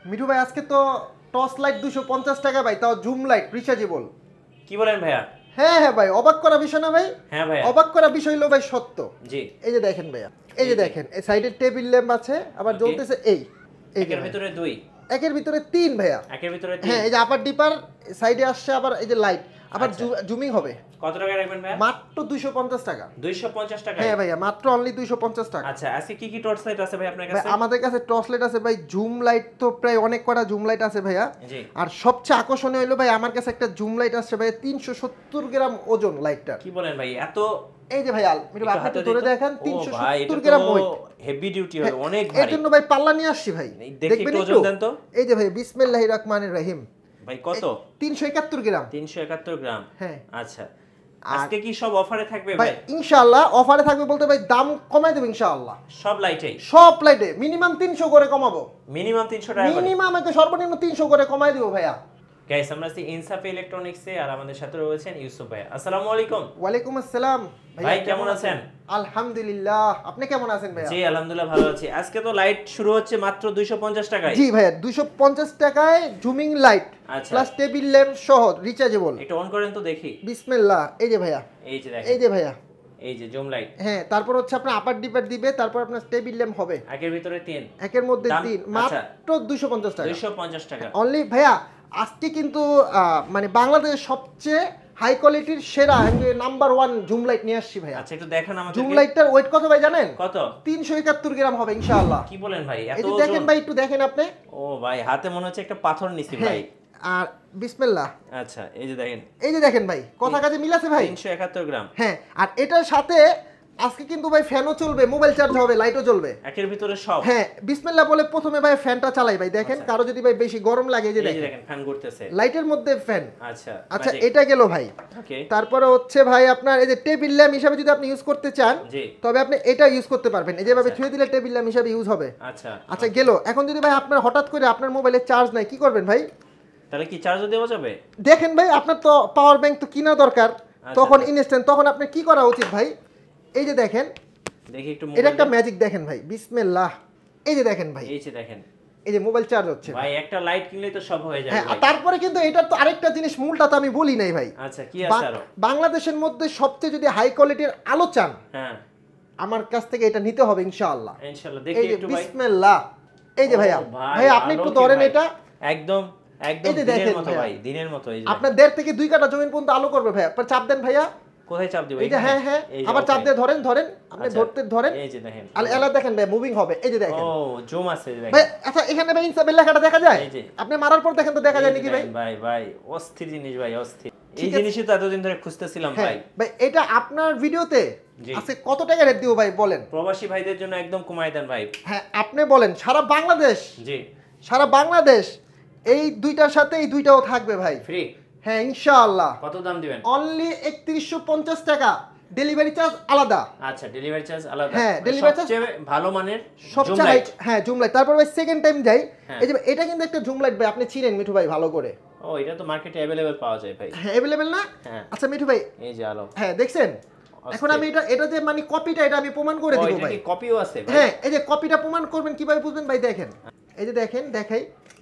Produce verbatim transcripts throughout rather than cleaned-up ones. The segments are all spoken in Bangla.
মিঠু ভাই আজকে তো টর্চ লাইট দুশো পঞ্চাশ টাকা ভাই, তাও জুম লাইট রিচার্জেবল। কি বলেন ভাইয়া? হ্যাঁ হ্যাঁ ভাই, অবাক করা বিষয় না ভাই? হ্যাঁ ভাইয়া, অবাক করা বিষয় হলো ভাই সত্য। জি, এই যে দেখেন ভাইয়া, এই যে দেখেন এই সাইডে টেবিল ল্যাম্প আছে, আবার জ্বলতেছে এই এই একের ভিতরে দুই, একের ভিতরে তিন ভাইয়া। একের ভিতরে তিন। হ্যাঁ, এই যে আপার ডিপার সাইডে আসছে, আবার এই যে লাইট, আবার জুমিং হবে। কত টাকা রাখবেন ভাইয়া? মাত্র দুইশো পঞ্চাশ টাকা। দুইশো পঞ্চাশ টাকা? হ্যাঁ ভাইয়া, মাত্র অনলি দুইশো পঞ্চাশ টাকা। আচ্ছা, আজকে কি কি টর্চ লাইট আছে ভাই আপনার কাছে? আমাদের কাছে টর্চ লাইট আছে ভাই, জুম লাইট তো প্রায় অনেক কটা জুম লাইট আছে ভাইয়া। জি। আর সবচেয়ে আকর্ষণীয় হলো ভাই আমার কাছে একটা জুম লাইট আছে ভাই, তিনশো সত্তর গ্রাম ওজন লাইটটা। কি বলেন ভাই, এত? এই যে ভাই আল মিঠু আপনি তো ধরে দেখেন, তিনশো সত্তর gram gram weight, heavy duty হবে, অনেক ভারী। এর জন্য ভাই পাল্লা নিয়ে আসছি ভাই, দেখবেন একটু ওজন দেন তো। এই যে ভাই বিসমিল্লাহির রহমানির রহিম ভাই কত? তিনশো একাত্তর গ্রাম। তিনশো একাত্তর গ্রাম? হ্যাঁ। আচ্ছা, আজকে কি সব অফারে থাকবে ভাই? ভাই ইনশাআল্লাহ অফারে থাকবে বলতে ভাই দাম কমাই দেব ইনশাআল্লাহ। সব লাইটেই? সব লাইটে মিনিমাম তিনশো করে কমাবো। মিনিমাম তিনশো টাকা? মিনিমাম একে সর্বনিম্ন তিনশো করে কমাই দিব ভাইয়া। গাইস, আমরা আছি ইনসাফ ইলেকট্রনিক্সে, আর আমাদের সাথে রয়েছেন ইউসুফ ভাই। আসসালামু আলাইকুম। ওয়ালাইকুম আসসালাম ভাই, কেমন আছেন? আলহামদুলিল্লাহ, আপনি কেমন আছেন ভাইয়া? জি আলহামদুলিল্লাহ ভালো আছি। আজকে তো লাইট শুরু হচ্ছে মাত্র দুইশো পঞ্চাশ টাকায়। জি ভাইয়া, দুইশো পঞ্চাশ টাকায় zooming light plus table lamp সহ রিচার্জেবল। একটু অন করেন তো দেখি। বিসমিল্লাহ। এই যে ভাইয়া, এই যে দেখেন, এই যে ভাইয়া, এই যে জুম লাইট। হ্যাঁ, তারপর হচ্ছে আপনার আপার ডিপার দিবে, তারপর আপনার টেবিল ল্যাম্প হবে। একের ভিতরে তিন, একের মধ্যে তিন, মাত্র দুইশো পঞ্চাশ টাকা। দুইশো পঞ্চাশ টাকা অনলি ভাইয়া। আজকে কিন্তু মানে বাংলাদেশের সবচেয়ে হাই কোয়ালিটির সেরা নাম্বার ওয়ান জুম লাইট নিয়ে আসছি ভাইয়া। আচ্ছা, একটু দেখান আমাদের। জুম লাইটটার ওয়েট কত ভাই জানেন? কত? তিনশো একাত্তর গ্রাম হবে ইনশাআল্লাহ। কি বলেন ভাই, এত ওজন? দেখেন ভাই, একটু দেখেন আপনি। ও ভাই, হাতে মনে হচ্ছে একটা পাথর নিছি ভাই। আর বিসমিল্লাহ। আচ্ছা, এই যে দেখেন, এই যে দেখেন ভাই, কথা কাজে মিল আছে ভাই। তিনশো একাত্তর গ্রাম। হ্যাঁ, আর এটার সাথে আজকে কিন্তু ভাই ফ্যানও চলবে, মোবাইল চার্জ হবে, লাইটও জ্বলবে একের ভিতরে সব। হ্যাঁ, বিসমিল্লাহ বলে প্রথমে ভাই ফ্যানটা চালাই ভাই, দেখেন কারো যদি ভাই বেশি গরম লাগে, যে দেখেন ফ্যান ঘুরতেছে লাইটের মধ্যে ফ্যান। আচ্ছা আচ্ছা, এটা গেল ভাই। ওকে। তারপরে হচ্ছে ভাই আপনার এই যে টেবিল ল্যাম্প হিসাবে যদি আপনি ইউজ করতে চান, তবে আপনি এটা ইউজ করতে পারবেন, এই যেভাবে ছুঁয়ে দিলে টেবিল ল্যাম্প হিসাবে ইউজ হবে। আচ্ছা আচ্ছা গেল। এখন যদি ভাই আপনার হঠাৎ করে আপনার মোবাইলে চার্জ নাই, কি করবেন ভাই? তাহলে কি চার্জও দেওয়া যাবে? দেখেন ভাই, আপনার তো পাওয়ার ব্যাংক তো কিনা দরকার, তখন ইনস্ট্যান্ট, তখন আপনি কি করা উচিত ভাই? এই যে দেখেন, দেখি একটু, এটা একটা ম্যাজিক দেখেন ভাই, বিসমিল্লাহ। এই যে দেখেন ভাই, এই যে দেখেন, এই যে মোবাইল চার্জ হচ্ছে ভাই। একটা লাইট কিনলেই তো সব হয়ে যায় হ্যাঁ। ভাই। তারপরে কিন্তু এটার তো আরেকটা জিনিস, মূলটা তো আমি বলি নাই ভাই। আচ্ছা, কি আছে আরো? বাংলাদেশের মধ্যে সবচেয়ে যদি হাই কোয়ালিটির আলো চান, হ্যাঁ, আমার কাছ থেকে এটা নিতে হবে ইনশাআল্লাহ। ইনশাআল্লাহ। দেখি একটু ভাই, বিসমিল্লাহ। এই যে ভাইয়া, ভাই আপনি একটু ধরেন এটা, একদম একদম দিনের মতো ভাই, দিনের মতো। এই যে আপনার দেড় থেকে দুই কাটা জমিন পর্যন্ত আলো করবে ভাইয়া। পর চাপ দেন ভাইয়া। কোথায় চাপ দিব? এই যে হ্যাঁ হ্যাঁ, আবার চাপ দিয়ে ধরেন, ধরেন আপনি ধরতে ধরেন। এই যে দেখেন, আলো এলা দেখেন ভাই, মুভিং হবে। এই যে দেখেন, ও জুম আছে দেখেন ভাই। আচ্ছা, এখানে ভাই ইনসাফের লেখাটা দেখা যায়? এই যে আপনি মারার পর দেখেন তো, দেখা যায় নাকি ভাই? ভাই ভাই অস্থির জিনিস ভাই, অস্থির। এই জিনিসই তো এতদিন ধরে খুঁজতেছিলাম ভাই। ভাই এটা আপনার ভিডিওতে আজকে কত টাকা রেট দিব ভাই বলেন? প্রবাসী ভাইদের জন্য একদম কমাই দেন ভাই। হ্যাঁ, আপনি বলেন। সারা বাংলাদেশ, জি সারা বাংলাদেশ এই দুইটার সাথে এই দুইটাও থাকবে ভাই, ফ্রি। হ্যাঁ ইনশাআল্লাহ। কত দাম দিবেন? অনলি একত্রিশশো পঞ্চাশ টাকা, ডেলিভারি চার্জ আলাদা। আচ্ছা, ডেলিভারি চার্জ আলাদা। হ্যাঁ, ডেলিভারি চার্জ ভালো মানের সবচেয়ে হাই। হ্যাঁ, জুম লাইট। তারপর ভাই সেকেন্ড টাইম যাই, এই যে এটা কিন্তু একটা জুম লাইট ভাই, আপনি চিনেন মিঠু ভাই ভালো করে? ও, এটা তো মার্কেটে अवेलेबल পাওয়া যায় ভাই। হ্যাঁ, अवेलेबल না? আচ্ছা মিঠু ভাই, এই যে আলো, হ্যাঁ দেখছেন। এখন আমি এটা এটা যে মানে কপিটা, এটা আমি প্রমাণ করে দিব ভাই। এটা কি কপিও আছে ভাই? হ্যাঁ, এই যে কপিটা প্রমাণ করবেন কিভাবে বুঝবেন ভাই? দেখেন, এই যে দেখেন, দেখাই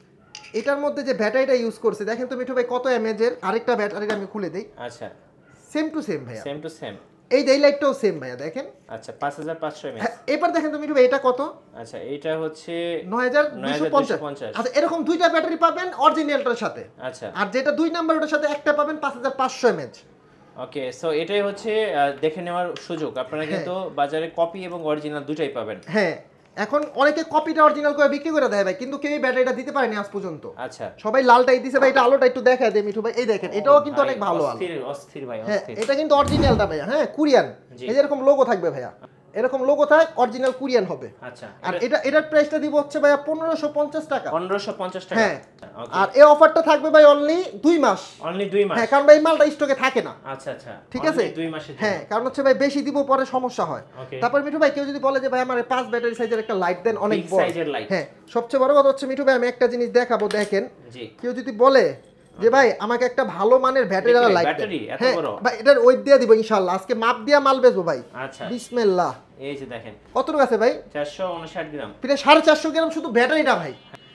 এটার মধ্যে যে ব্যাটারিটা ইউজ করছে, দেখেন তো মিঠু ভাই কত এমএএইচ এর। আরেকটা ব্যাটারি আমি খুলে দেই। আচ্ছা, সেম টু সেম ভাইয়া, সেম টু সেম। এই যে এই লাইটটাও সেম ভাইয়া, দেখেন। আচ্ছা, পাঁচ হাজার পাঁচশো এমএএইচ। এবার দেখেন তো মিঠু ভাই এটা কত? আচ্ছা, এটা হচ্ছে নয় হাজার দুইশো পঞ্চাশ। আচ্ছা, এরকম দুইটা ব্যাটারি পাবেন অরিজিনালটার সাথে। আচ্ছা, আর যেটা দুই নাম্বার ওটার সাথে একটা পাবেন পাঁচ হাজার পাঁচশো এমএএইচ। ওকে, সো এটাই হচ্ছে দেখে নেওয়ার সুযোগ। আপনারা কিন্তু বাজারে কপি এবং অরিজিনাল দুটাই পাবেন। হ্যাঁ, এখন অনেকে কপিটা অরিজিনাল করে বিক্রি করে দেয় ভাই, কিন্তু কেউ ব্যাটারিটা দিতে পারেনি আজ পর্যন্ত। আচ্ছা, সবাই লালটাই দিছে ভাই। এটা আলোটা একটু দেখা দেয় মিঠু ভাই, এই দেখেন, এটাও কিন্তু অনেক ভালো আলো। অস্থির অস্থির ভাই, হ্যাঁ, অস্থির। এটা কিন্তু অরিজিনালটা ভাইয়া। হ্যাঁ, কোরিয়ান। এই যে এরকম লোগো থাকবে ভাইয়া, এরকম লোগো থাক, অরিজিনাল কোরিয়ান হবে। আচ্ছা, আর এটা এটার প্রাইসটা দিব হচ্ছে ভাইয়া পনেরোশো পঞ্চাশ টাকা। পনেরোশো পঞ্চাশ টাকা। হ্যাঁ, আর এই অফারটা থাকবে ভাই অনলি দুই মাস। অনলি দুই মাস? হ্যাঁ, কারণ ভাই মালটা স্টকে থাকে না। আচ্ছা আচ্ছা, ঠিক আছে, দুই মাসের। হ্যাঁ, কারণ হচ্ছে ভাই বেশি দিব পরে সমস্যা হয়। তারপর মিঠু ভাই কেউ যদি বলে যে ভাই আমার পাঁচ ব্যাটারি সাইজের একটা লাইট দেন, অনেক বড় সাইজের লাইট। হ্যাঁ, সবচেয়ে বড় কথা হচ্ছে মিঠু ভাই আমি একটা জিনিস দেখাবো, দেখেন। কেউ যদি বলে যে ভাই আমাকে একটা ভালো মানের ব্যাটারি वाला লাইট দেন, হ্যাঁ ভাই এটার ওয়েট দিয়ে দিব ইনশাআল্লাহ। আজকে মাপ দিয়া মাল বেচবো ভাই। আচ্ছা, বিসমিল্লাহ। এই যে দেখেন কতটুকু আছে ভাই? চারশো উনষাট গ্রাম, প্রায় সাড়ে চারশো গ্রাম শুধু ব্যাটারিটা ভাই।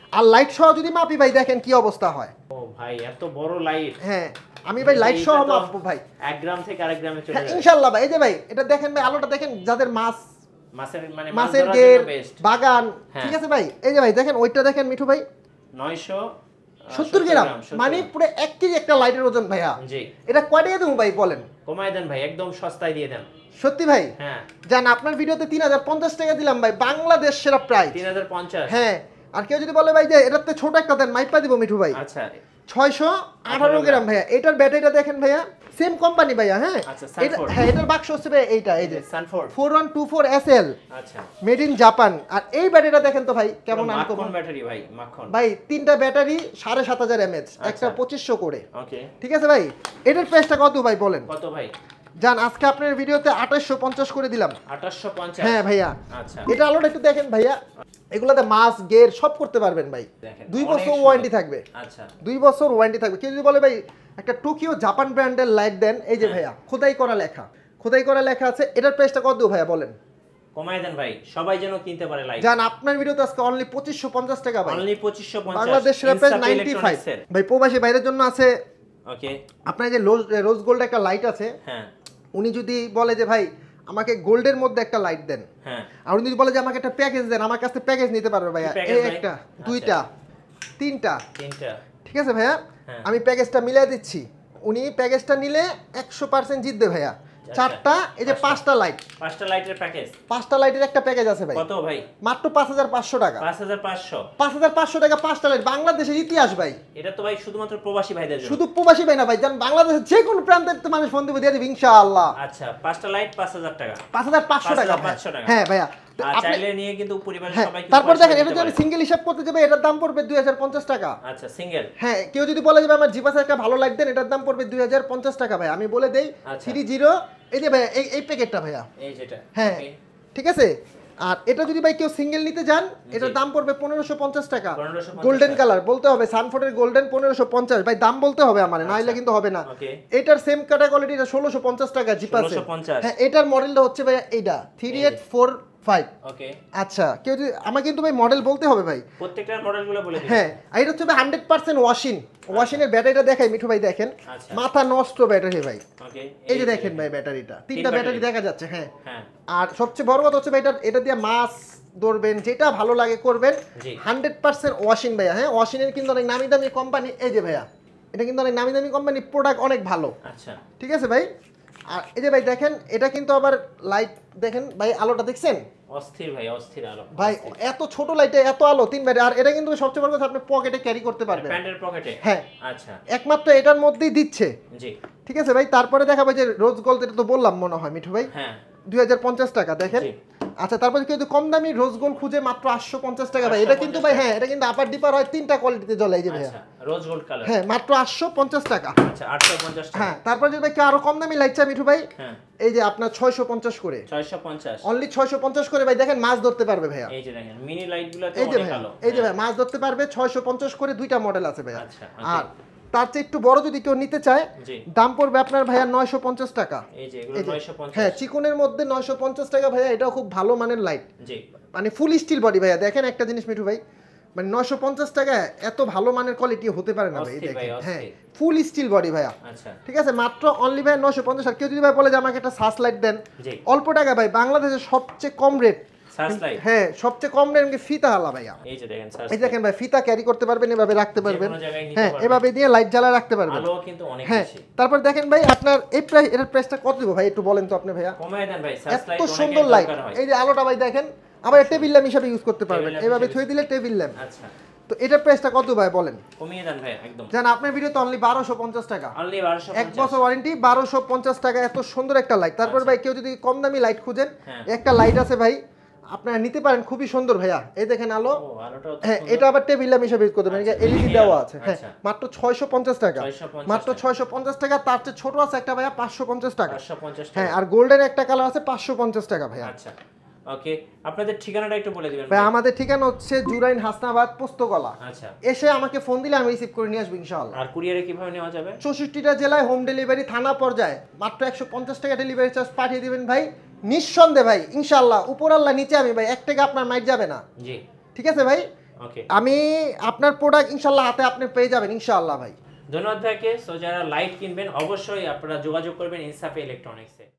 আর লাইট সহ যদি মাপি ভাই দেখেন কি অবস্থা হয়। ও ভাই এত বড় লাইট। হ্যাঁ আমি ভাই লাইট সহ মাপবো ভাই, এক গ্রাম থেকে আরেক গ্রামে চলে যায় ইনশাআল্লাহ ভাই। এই যে ভাই এটা দেখেন ভাই, আলোটা দেখেন, যাদের মাছ মাছের মানে মাছের গের বাগান, ঠিক আছে ভাই। এই যে ভাই দেখেন ওইটা দেখেন মিঠু ভাই নয়শো সত্তর গ্রাম, মানে পুরো এক কেজি একটা লাইটের ওজন ভাইয়া। জি এটা কয় দিয়ে দেবো ভাই বলেন? কমায় দেন ভাই, একদম সস্তায় দিয়ে দেন। সত্যি ভাই? হ্যাঁ জান আপনার ভিডিওতে তিন হাজার পঞ্চাশ টাকা দিলাম ভাই, বাংলাদেশ সেরা প্রাইস তিন হাজার পঞ্চাশ। হ্যাঁ আর কেউ যদি বলে ভাই যে এটাতে ছোট একটা দেন, মাইপা দিব মিঠু ভাই। আচ্ছা ছয়শো আঠারো গ্রাম ভাইয়া। এটার ব্যাটারিটা দেখেন ভাইয়া, সেম কোম্পানি ভাইয়া। হ্যাঁ এটা হ্যাঁ এটার বাক্স হচ্ছে ভাই এইটা, এই যে Sanford four one two four S L, আচ্ছা মেড ইন জাপান। আর এই ব্যাটারিটা দেখেন তো ভাই কেমন আনকমন ব্যাটারি ভাই, মাখন ভাই। তিনটা ব্যাটারি সাড়ে সাত হাজার এমএএইচ, একটা পঁচিশশো করে। ওকে ঠিক আছে ভাই। এটার প্রাইসটা কত ভাই বলেন? কত ভাই? জান আজকে আপনার ভিডিওতে আঠাশশো পঞ্চাশ করে দিলাম। আঠাশশো পঞ্চাশ? হ্যাঁ ভাইয়া। আচ্ছা এটা আলোটা একটু দেখেন ভাইয়া, এগুলাতে মাছ গের সব করতে পারবেন ভাই। দুই বছর ওয়ারেন্টি থাকবে। আচ্ছা দুই বছর ওয়ারেন্টি থাকবে। কেউ যদি বলে ভাই একটা টোকিও জাপান ব্র্যান্ডের লাইট দেন, এই যে ভাইয়া খোদাই করা লেখা, খোদাই করা লেখা আছে। এটার প্রাইসটা কত ভাইয়া বলেন? কমায় দেন ভাই, সবাই যেন কিনতে পারে লাইট। জান আপনার ভিডিওতে আজকে অনলি পঁচিশশো পঞ্চাশ টাকা ভাই, অনলি পঁচিশশো পঞ্চাশ। বাংলাদেশ সেরা প্রাইস নাইনটি ফাইভ ভাই। প্রবাসী বাইরের জন্য আছে। ওকে আপনার যে রোজ গোল্ড একটা লাইট আছে, হ্যাঁ উনি যদি বলে যে ভাই আমাকে গোল্ডের মধ্যে একটা লাইট দেন, হ্যাঁ আর উনি যদি বলে যে আমাকে একটা প্যাকেজ দেন, আমার কাছে প্যাকেজ নিতে পারবে ভাইয়া। এই একটা দুইটা তিনটা তিনটা ঠিক আছে ভাইয়া, আমি প্যাকেজটা মিলাই দিচ্ছি। উনি প্যাকেজটা নিলে একশো পার্সেন্ট জিতবে ভাইয়া। চারটা এই যে পাঁচটা লাইট, পাঁচটা লাইটের প্যাকেজ, পাঁচটা লাইটের একটা প্যাকেজ আছে ভাই। কত ভাই? মাত্র পাঁচ হাজার পাঁচশো টাকা। পাঁচ হাজার পাঁচশো? পাঁচ হাজার পাঁচশো টাকা পাঁচটা লাইট, বাংলাদেশের ইতিহাস ভাই। এটা তো ভাই শুধুমাত্র প্রবাসী ভাইদের জন্য। শুধু প্রবাসী ভাই না ভাই, জান বাংলাদেশের যে কোনো প্রান্তের মানুষ ফোন দিবে দিয়ে দিবে ইনশাআল্লাহ। আচ্ছা পাঁচটা লাইট পাঁচ হাজার টাকা, পাঁচ হাজার পাঁচশো টাকা। হ্যাঁ ভাইয়া চাইলে নিয়ে কিন্তু পরিবারের সবাই। তারপর দেখেন এটা যদি সিঙ্গেল হিসাব করতে যাবে এটার দাম পড়বে দুই হাজার পঞ্চাশ টাকা। আচ্ছা সিঙ্গেল। হ্যাঁ কেউ যদি বলে যাবে আমার জিপাসে একটা ভালো লাইট দেন, এটার দাম পড়বে দুই হাজার পঞ্চাশ টাকা ভাই। আমি বলে দেই থ্রি জিরো, এই যে ভাই এই এই প্যাকেটটা ভাইয়া, এই যেটা, হ্যাঁ ঠিক আছে। আর এটা যদি ভাই কেউ সিঙ্গেল নিতে যান, এটার দাম পড়বে পনেরোশো পঞ্চাশ টাকা। গোল্ডেন কালার বলতে হবে, সানফোর্ডের গোল্ডেন পনেরোশো পঞ্চাশ ভাই, দাম বলতে হবে আমার, নাইলে কিন্তু হবে না। এটার সেম কাটা কোয়ালিটি, এটা ষোলোশো পঞ্চাশ টাকা জিপাসে। হ্যাঁ এটার মডেলটা হচ্ছে ভাই এইটা three eight four five. Okay আচ্ছা কেউ যদি আমাকে কিন্তু ভাই মডেল বলতে হবে ভাই, প্রত্যেকটার মডেলগুলো বলে দিন। হ্যাঁ আর এটা হচ্ছে ভাই হান্ড্রেড পার্সেন্ট ওয়াশিং। ওয়াশিংয়ের ব্যাটারিটা দেখাই মিঠু ভাই, দেখেন মাথা নষ্ট ব্যাটারি ভাই। ওকে এই যে দেখেন ভাই ব্যাটারিটা, তিনটা ব্যাটারি দেখা যাচ্ছে। হ্যাঁ আর সবচেয়ে বড় কথা হচ্ছে ভাই এটা এটা দিয়ে মাছ ধরবেন, যেটা ভালো লাগে করবেন। হান্ড্রেড পার্সেন্ট ওয়াশিং ভাইয়া। হ্যাঁ ওয়াশিং এর কিন্তু অনেক নামি দামি কোম্পানি, এই যে ভাইয়া এটা কিন্তু অনেক নামি দামি কোম্পানি, প্রোডাক্ট অনেক ভালো। আচ্ছা ঠিক আছে ভাই। আর এই যে ভাই দেখেন এটা কিন্তু আবার লাইট দেখেন ভাই, আলোটা দেখছেন অস্থির ভাই, অস্থির আলো ভাই। এত ছোট লাইটে এত আলো, তিন ব্যাটারি। আর এটা কিন্তু সবচেয়ে বড় কথা আপনি পকেটে ক্যারি করতে পারবেন, প্যান্টের পকেটে। হ্যাঁ আচ্ছা একমাত্র এটার মধ্যেই দিচ্ছে। জি ঠিক আছে ভাই। তারপরে দেখাবো যে রোজ গোল্ড, এটা তো বললাম মনে হয় মিঠু ভাই, হ্যাঁ দুই হাজার পঞ্চাশ টাকা দেখেন। আচ্ছা তারপরে কেউ কম দামি রোজ গোল্ড খুঁজে মাত্র আটশো পঞ্চাশ টাকা ভাই। এটা কিন্তু ভাই হ্যাঁ এটা কিন্তু আপার ডিপার হয়, তিনটা কোয়ালিটিতে জ্বলে। এই যে ভাইয়া রোজ গোল্ড কালার, হ্যাঁ মাত্র আটশো পঞ্চাশ টাকা। আচ্ছা আটশো পঞ্চাশ টাকা। হ্যাঁ তারপরে যদি ভাই কেউ আরো কম দামি লাইট চাই মিঠু ভাই, হ্যাঁ এই যে আপনার ছয়শো পঞ্চাশ করে, ছয়শো পঞ্চাশ অনলি ছয়শো পঞ্চাশ করে ভাই। দেখেন মাছ ধরতে পারবে ভাইয়া, এই যে দেখেন মিনি লাইটগুলোতে অনেক ভালো। এই যে ভাই মাছ ধরতে পারবে, ছয়শো পঞ্চাশ করে, দুইটা মডেল আছে ভাইয়া। আচ্ছা আর তার চেয়ে একটু বড় যদি কেউ নিতে চায়, দাম পড়বে আপনার ভাইয়া নয়শো পঞ্চাশ টাকা। এই যে এগুলো নয়শো পঞ্চাশ, হ্যাঁ চিকনের মধ্যে নয়শো পঞ্চাশ টাকা ভাইয়া। এটাও খুব ভালো মানের লাইট, জি মানে ফুল স্টিল বডি ভাইয়া। দেখেন একটা জিনিস মিঠু ভাই, মানে নয়শো পঞ্চাশ টাকা এত ভালো মানের কোয়ালিটি হতে পারে না ভাই। দেখেন হ্যাঁ ফুল স্টিল বডি ভাইয়া। আচ্ছা ঠিক আছে মাত্র অনলি ভাই নয়শো পঞ্চাশ। আর কেউ যদি ভাই বলে যে আমাকে একটা সাস লাইট দেন, অল্প টাকা ভাই, বাংলাদেশের সবচেয়ে কম রেট, হ্যাঁ সবচেয়ে কম রেট ফিতা আলা ভাইয়া। এই যে দেখেন এই দেখেন ভাই ফিতা ক্যারি করতে পারবেন, এভাবে রাখতে পারবেন, হ্যাঁ এভাবে দিয়ে লাইট জ্বালা রাখতে পারবেন। আলো কিন্তু অনেক বেশি। তারপর দেখেন ভাই আপনার এই প্রাইস, এর প্রাইসটা কত দিব ভাই একটু বলেন তো আপনি ভাইয়া। কমায় দেন ভাই, সাস লাইট এত সুন্দর লাইট। এই যে আলোটা ভাই দেখেন, আবার টেবিল ল্যাম্প হিসেবে ইউজ করতে পারবেন, এভাবে থুই দিলে টেবিল ল্যাম্প। আচ্ছা তো এটার প্রাইসটা কত ভাই বলেন? কমিয়ে দেন ভাই একদম। জান আপনার ভিডিওতে অনলি বারোশো পঞ্চাশ টাকা, অনলি বারোশো পঞ্চাশ, এক বছর ওয়ারেন্টি, বারোশো পঞ্চাশ টাকা। এত সুন্দর একটা লাইট। তারপর ভাই কেউ যদি কম দামি লাইট খুঁজেন, একটা লাইট আছে ভাই আপনারা নিতে পারেন, খুবই সুন্দর ভাইয়া। এই দেখেন আলো, হ্যাঁ এটা আবার টেবিল ল্যাম্প হিসেবে ইউজ করতে পারেন, এলইডি দেওয়া আছে। হ্যাঁ মাত্র ছয়শো পঞ্চাশ টাকা, মাত্র ছয়শো পঞ্চাশ টাকা। তার চেয়ে ছোট আছে একটা ভাইয়া পাঁচশো পঞ্চাশ টাকা। হ্যাঁ আর গোল্ডের একটা কালার আছে পাঁচশো পঞ্চাশ টাকা ভাইয়া। আচ্ছা ওকে আপনাদের ঠিকানাটা একটু বলে দিবেন ভাই। আমাদের ঠিকানা হচ্ছে জুরাইন হাসনাবাদ পোস্তগলা। আচ্ছা এসে আমাকে ফোন দিলে আমি রিসিভ করে নিয়ে আসবো ইনশাআল্লাহ। আর কুরিয়ারে কিভাবে নেওয়া যাবে? চৌষট্টিটা জেলায় হোম ডেলিভারি, থানা পর্যায়ে মাত্র একশো পঞ্চাশ টাকা ডেলিভারি চার্জ পাঠিয়ে দিবেন ভাই, নিঃসন্দেহে ভাই ইনশাআল্লাহ। উপর আল্লাহ নিচে আমি ভাই, এক টাকা আপনার মাইট যাবে না। জি ঠিক আছে ভাই। ওকে আমি আপনার প্রোডাক্ট ইনশাআল্লাহ হাতে আপনি পেয়ে যাবেন ইনশাআল্লাহ ভাই। ধন্যবাদ ভাইকে। সো যারা লাইট কিনবেন অবশ্যই আপনারা যোগাযোগ করবেন ইনসাফে ইলেকট্রনিক্সে।